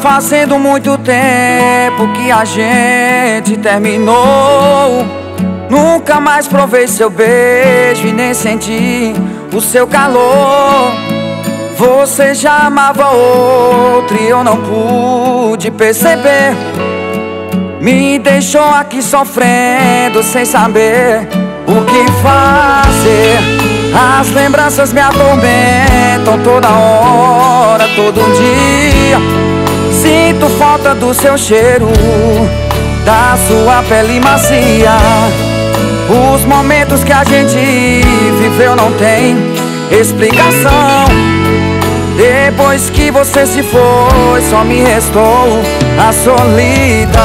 fazendo muito tempo que a gente terminou. Nunca mais provei seu beijo e nem senti o seu calor. Você já amava outro e eu não pude perceber. Me deixou aqui sofrendo sem saber o que fazer. As lembranças me atormentam toda hora, todo dia. Sinto falta do seu cheiro, da sua pele macia. Os momentos que a gente viveu não tem explicação. Depois que você se foi, só me restou a solidão.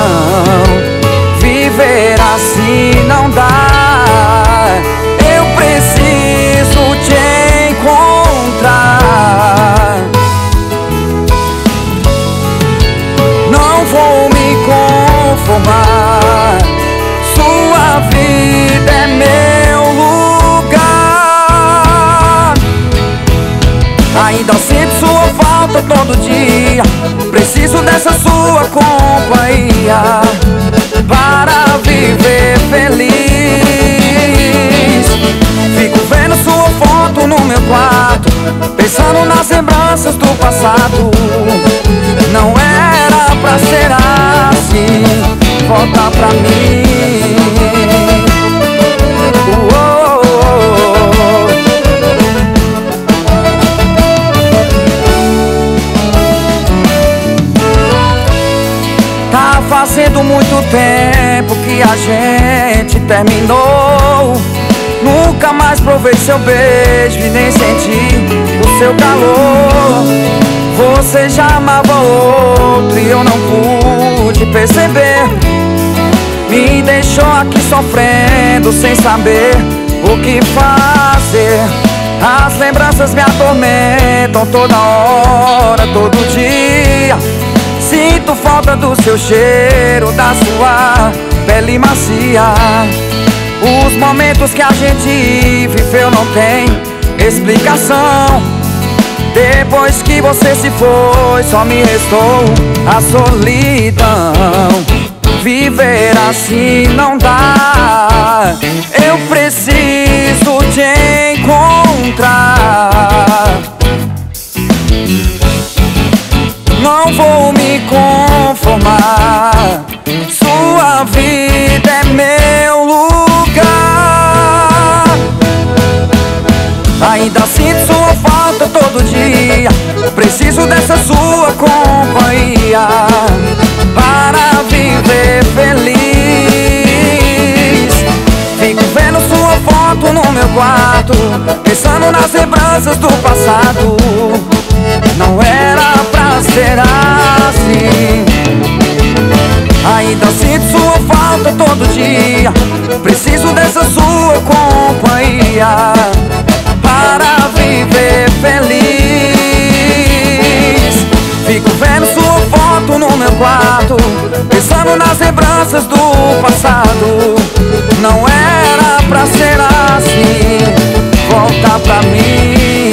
Viver assim não dá. Eu preciso te encontrar. Não vou me conformar. Sua vida é meu lugar. Ainda sinto sua falta todo dia. Preciso dessa sua companhia para viver feliz. Fico vendo sua foto no meu quarto, pensando nas lembranças do passado. Não era pra ser assim. Volta pra mim. Tá fazendo muito tempo que a gente terminou. Nunca mais provei seu beijo e nem senti o seu calor. Você já amava outro e eu não pude perceber. Me deixou aqui sofrendo sem saber o que fazer. As lembranças me atormentam toda hora, todo dia. Sinto falta do seu cheiro, da sua pele macia. Os momentos que a gente viveu não tem explicação. Depois que você se foi, só me restou a solidão. Viver assim não dá. Eu preciso te encontrar. Não vou me conformar. Sua vida é meu lugar. Ainda sinto sua falta todo dia. Preciso dessa sua companhia para viver feliz. Fico vendo sua foto no meu quarto, pensando nas lembranças do passado. Não era pra ser assim. Ainda sinto sua falta todo dia. Preciso dessa sua companhia para viver feliz. Fico vendo sua foto no meu quarto, pensando nas lembranças do passado. Não era pra ser assim. Volta pra mim.